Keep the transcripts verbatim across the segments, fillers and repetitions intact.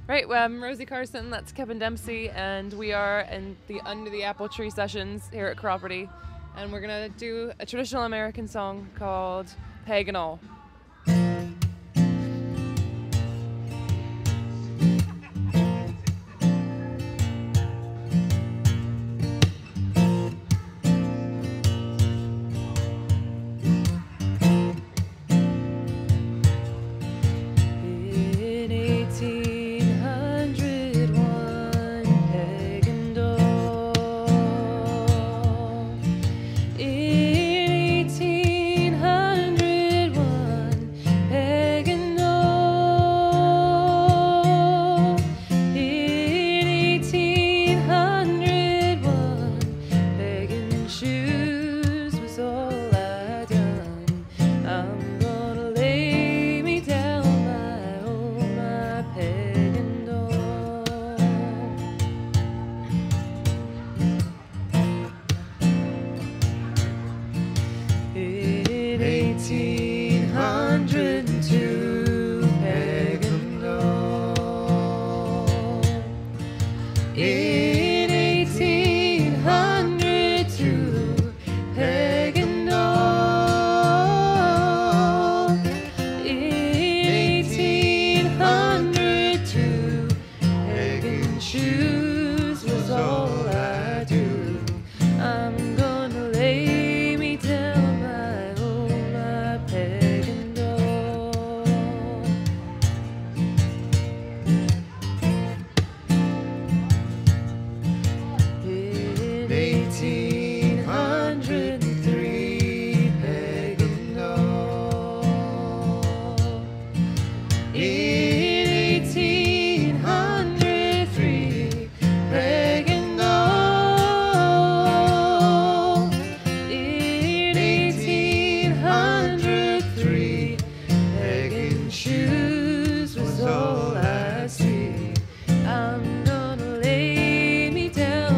Right, well, I'm Rosie Carson, that's Kevin Dempsey, and we are in the Under the Apple Tree sessions here at Cropredy, and we're gonna do a traditional American song called Peg and All. eighteen hundred two, peg and all. In eighteen hundred two, peg and all. In eighteen hundred two, peg and shoes was all I do. I'm gonna lay me down. eighteen hundred three, peg and all. In eighteen hundred three, peg and all. In eighteen hundred three, peg and shoes was all I see. I'm gonna lay me down.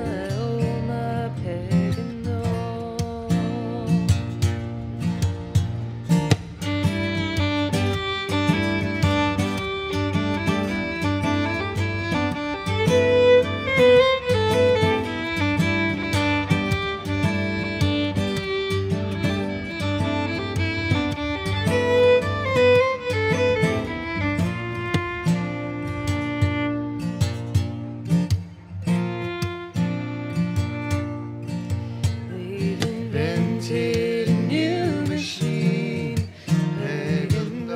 Invented a new machine, peg and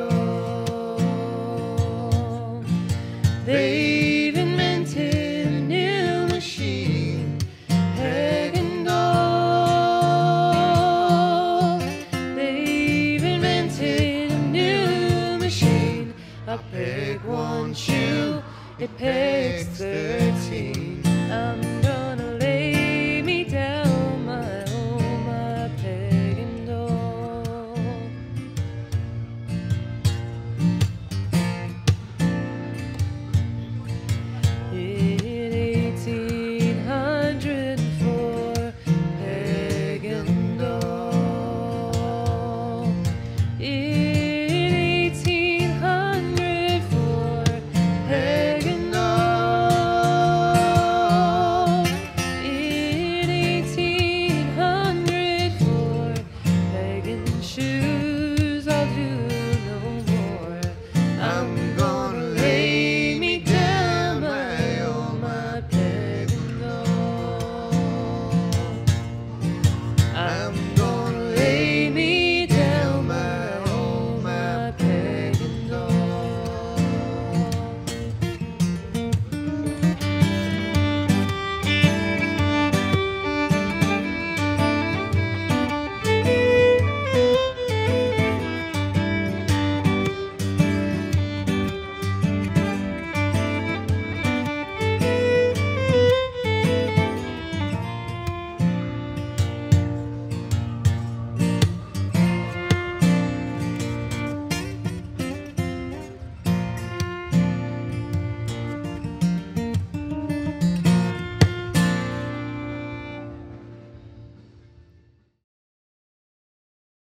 all. They've invented a new machine, peg and all. They've invented a new machine. A peg one shoe, it pegs thirteen. I'm